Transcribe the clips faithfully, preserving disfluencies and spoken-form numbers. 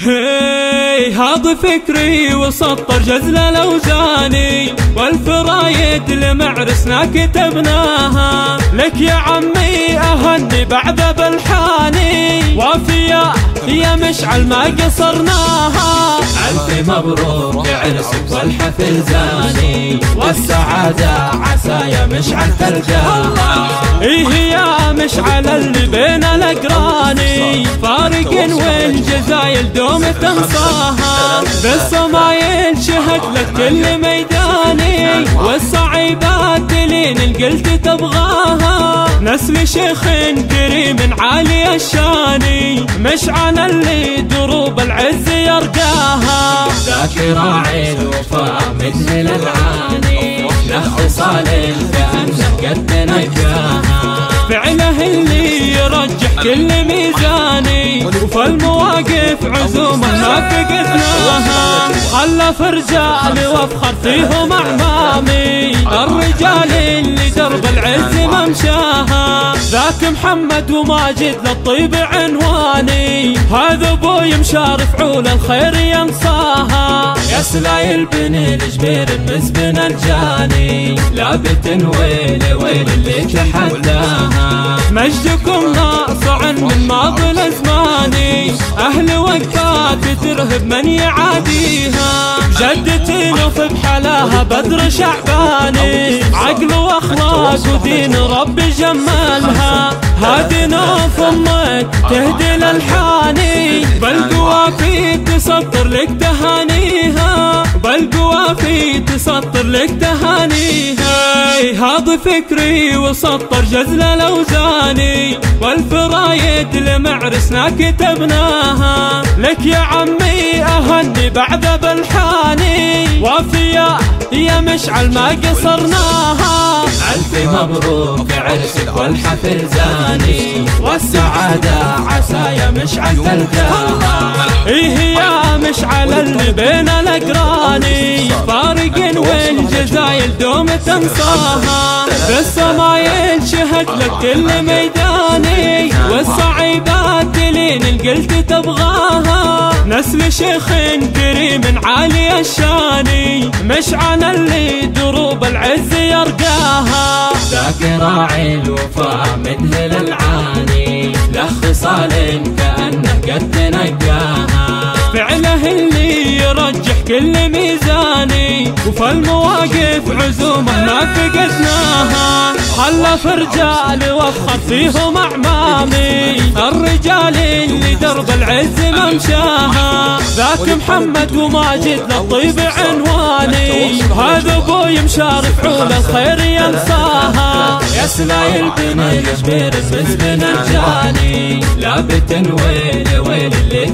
هي هذا فكري وسطر جزل الاوزاني، والفرايد لمعرسنا كتبناها لك يا عمي اهني بعد بالحاني، وافيا يا مشعل ما قصرناها. ألف مبروك عرسك والحفل زاني، والسعادة عسى يا مشعل تلقاها. إيه يا مشعل اللي بين الأقراني، فارق والجزايل دوم تنصاها، بالصمايل شهد لك كل ميداني، والصعيبات لين القلت تبغاها. نسل شيخ كريم عالي الشاني، مشعل اللي دروب العز يرقاها. ذاك راعي الوفاء مثل العاني، له خصال كأنه قد نجاها. فعله اللي يرجح كل ميزاني، وفي المواقف عزومه ما فقدناها. خلف رجالي وافخر فيهم اعمامي، الرجال اللي درب العز ممشاها. ذاك محمد وماجد للطيب عنواني، هذا ابوي مشارف عول الخير ينصاها. يا سلايل بني الجبير المزبن الجاني، لابت ويل ويل اللي تحداها. مجدكم ناصع من ماضي الازماني، اهل وقفات ترهب من يعاديها. جدتي نوف بحلاها بدر شعباني، عقل واخلاق ودين ربي جمالها. هادي نوف امك تهدي الالحاني، بالقوافي تسطر لك تهانيها، بالقوافي تسطر لك تهانيها. هذا فكري وسطر جزل الاوزاني، والفرايد لمعرسنا كتبناها لك يا عمي اهني بعد بالحاني، وافيا يا مشعل ما قصرناها. ألف مبروك عرسك والحفل زاني، والسعادة عسى يا مشعل تلقاها. إيه يا مشعل اللي بين الأقراني، فارق والجزايل دوم تنصاها، بالصمايل شهد لك كل ميداني، والصعيبات لين القلت تبغاها. نسل شيخ كريم عالي الشاني، مشعل اللي دروب العز يرقاها. ذاك راعي الوفاء مثل العاني، له خصال كأنه قد نقاها. فعله اللي يرجح كل ميزاني، وفي المواقف عزومه ما فقدناها. خلف رجالي وافخر فيهم اعمامي، الرجال اللي درب العز ممشاها. ذاك محمد وماجد للطيب عنواني، هذا ابوي مشارف عول الخير ينصاها. يا سلايل بني الجبير المزبن الجاني، لابت ويل ويل اللي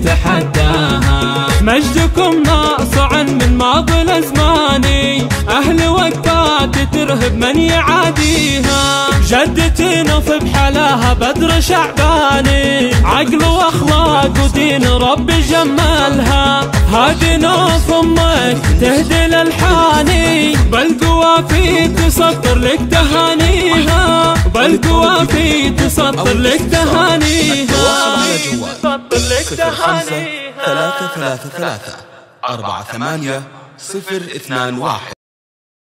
تحداها. مجدكم ناصع من ماضي الازماني، اهل وقفات ترهب من يعاديها. جدتي نوف بحلاها بدر شعباني، عقل واخلاق ودين ربي جمالها. هادي نوف امك تهدي الالحاني، بالقوافي تسطر لك تهانيها، بالقوافي تسطر لك تهانيها. تسطر لك تهانيها. ثلاثة ثلاثة ثلاثة أربعة ثمانية صفر اثنان واحد.